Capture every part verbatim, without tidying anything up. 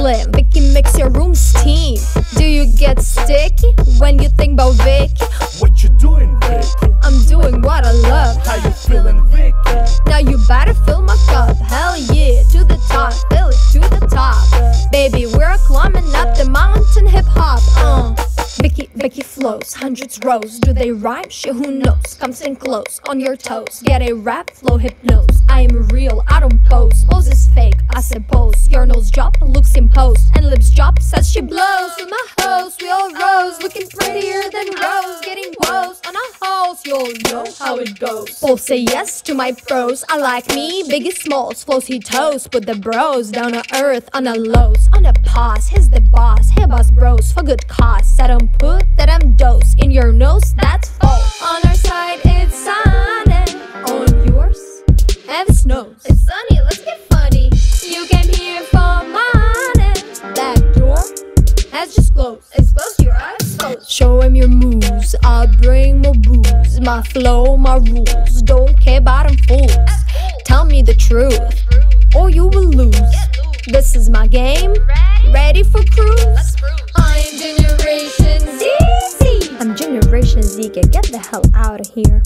Slim, Vicky makes your room steam. Do you get sticky when you think about Vicky? What you doing, Vicky? I'm doing what I love. How you feeling, Vicky? Now you better fill my cup. Hell yeah, to the top, fill it to the top. Baby, we're climbing up the mountain, hip hop. Uh. Vicky, Vicky flows, hundreds rows. Do they rhyme? Shit, who knows? Come stand close, on your toes. Get a rap flow, hypnose. I am real, I don't pose. Pose is fake, I suppose. Your nose drop, looks imposed, and lips drop, says she blows. With my hoes, we all rose, looking prettier than Rose. Getting woes on our hoes, you'll know how it goes. Both say yes to my pros. I like me, Biggie Smalls, flows he toast. Put the bros down to earth, on a lows, on a pause. He's the boss, hey boss bros, for good cause. Said I'm put that I'm dose in your nose, that's false. On our side it's sunny, on yours heavy snows. It's sunny, let's get funny. You came here for money. That door has just closed. It's closed, your eyes closed. Show him your moves, I'll bring more booze. My flow, my rules, don't care about them fools. Tell me the truth, or you will lose. This is my game, ready for cruise. I am Generation Z. I'm Generation Z, get the hell out of here.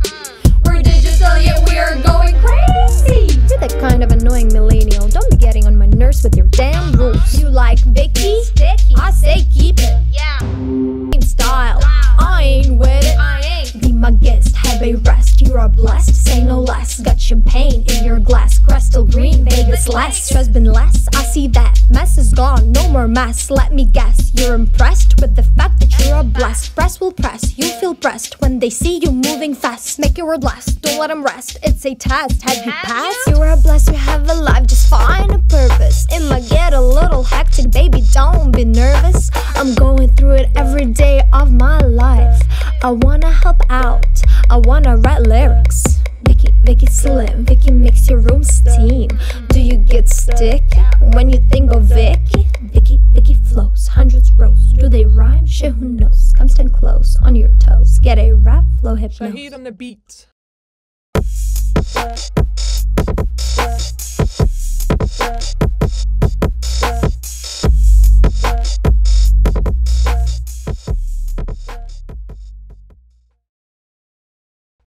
We're digital, yet we're going crazy. You're that kind of annoying millennial. Don't be getting on my nerves with your damn rules. You like Vicky? I say keep it. Yeah. Same style. I ain't with it. I ain't. Be my guest, have a rest. You are blessed, say no less. Got champagne in your glass, crystal green, Vegas less. Stress been less, I see that. Mess is gone, no more mess. Let me guess, you're impressed with the fact that you're a blast. Press will press, you feel pressed when they see you moving fast. Make your word last, don't let them rest. It's a test, have you passed? You are blessed, you have a life, just find a purpose. It might get a little hectic, baby, don't be nervous. I'm going through it every day of my life. I wanna help out, I wanna write lyrics. Vicky, Vicky Slim, Vicky makes your room steam. Do you get stick when you think of Vicky? Vicky, Vicky flows, hundreds rows. Do they rhyme? Shit, who knows? Come stand close, on your toes. Get a rap flow hypnose. Shahid on the beat.